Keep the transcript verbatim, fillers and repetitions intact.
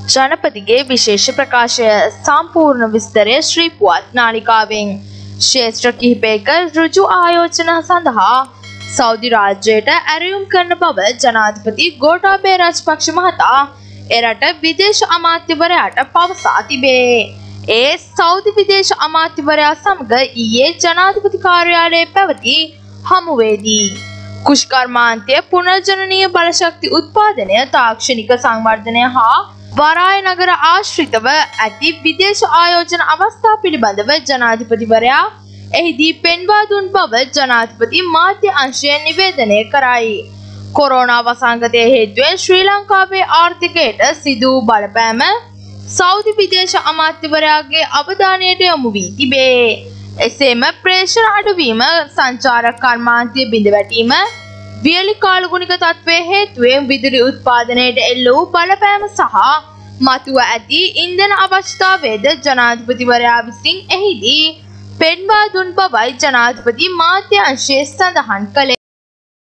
ජනපතිගේ විශේෂ ප්‍රකාශය සම්පූර්ණ විස්තරය ශ්‍රී පුවත් නාලිකාවෙන්. ක්ෂේත්‍ර කිහිපයක ඍජු ආයෝජන සඳහා සෞදි රාජ්‍යයට ඇරයුම් කරන බව ජනාධිපති ගෝඨාභය රාජපක්ෂ මහතා එරට විදේශ අමාත්‍යවරයාට පවසා තිබේ. ඒ සෞදි විදේශ අමාත්‍යවරයා සමග ඊයේ ජනාධිපති කාර්යාලයේ පැවති හමුවේදී කුෂ්කර්මාන්තය පුනර්ජනනීය බලශක්ති උත්පාදනය තාක්ෂණික සංවර්ධනය හා වරාය නගර ආශ්‍රිතව ඇති විදේශ ආයෝජන අවස්ථා පිළිබඳව ජනාධිපතිවරයා එහිදී පෙන්වා දුන් බව ජනාධිපති මාධ්‍ය අංශය නිවේදනය කරයි. කොරෝනා වසංගතය හේතුවෙන් ශ්‍රී ලංකාවේ ආර්ථිකයට සිදු වූ බලපෑම සෞදි විදේශ අමාත්‍යවරයාගේ අවධානයට යොමු වී තිබේ. එසේම ප්‍රේෂර අඩුවීම, සංචාරක කර්මාන්තය බිඳවැටීම, වියලි කාලගුණික තත්ත්වයේ හේතුවෙන් විදුලි උත්පාදනයට එල්ල වූ බලපෑම සහ මතුව ඇති ඉන්ධන අවශ්‍යතාවයද ජනාධිපතිවරයා විසින් එහිදී පෙන්වා දුන් බවයි ජනාධිපති මාධ්‍ය අංශය සඳහන් කළේ.